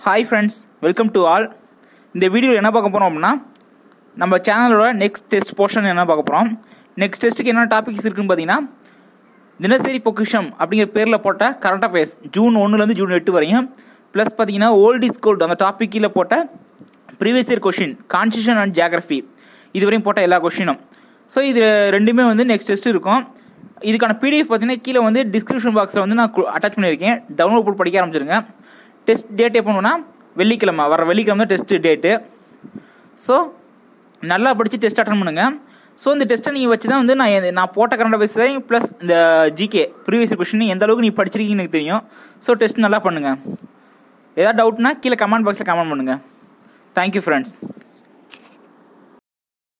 Hi friends, welcome to all. இந்த வீடியோவில் என்ன பார்க்க போகிறோம் அப்படின்னா, நம்ம சேனலோட நெக்ஸ்ட் டெஸ்ட் போர்ஷன் என்ன பார்க்க போகிறோம். நெக்ஸ்ட் டெஸ்ட்டுக்கு என்ன டாபிக்ஸ் இருக்குன்னு பார்த்தீங்கன்னா, தினசரி பொக்கிஷம் அப்படிங்கிற பேரில் போட்ட கரண்ட் அஃபேர்ஸ் ஜூன் 1லேருந்து ஜூன் 8 வரையும், ப்ளஸ் பார்த்தீங்கன்னா ஓல்ட் இஸ் கோல்டு அந்த டாபிக் கீழே போட்ட previous year question constitution and geography இது வரையும் போட்ட எல்லா கொஷினும். ஸோ இது ரெண்டுமே வந்து நெக்ஸ்ட் டெஸ்ட் இருக்கும். இதுக்கான பிடிஎஃப் பார்த்தீங்கன்னா கீழே வந்து டிஸ்கிரிப்ஷன் பாக்ஸில் வந்து நான் அட்டாச் பண்ணியிருக்கேன். டவுன்லோட் போட்டு படிக்க ஆரம்பிச்சிருங்க. டெஸ்ட் டேட் எப்போனா வெள்ளிக்கிழமை, வர வெள்ளிக்கிழமை தான் டெஸ்ட் டேட்டு. ஸோ நல்லா படித்து டெஸ்ட் அட்டன் பண்ணுங்கள். ஸோ இந்த டெஸ்ட்டை நீங்கள் வச்சு தான் வந்து நான் போட்ட கரண்ட் அஃபேர்ஸ் ப்ளஸ் இந்த ஜிகே ப்ரீவியஸ் கொஷின் எந்த அளவுக்கு நீ படிச்சிருக்கீங்கன்னு எனக்கு தெரியும். ஸோ டெஸ்ட் நல்லா பண்ணுங்கள். ஏதாவது டவுட்னா கீழே கமெண்ட் பாக்ஸில் கமெண்ட் பண்ணுங்கள். Thank you friends.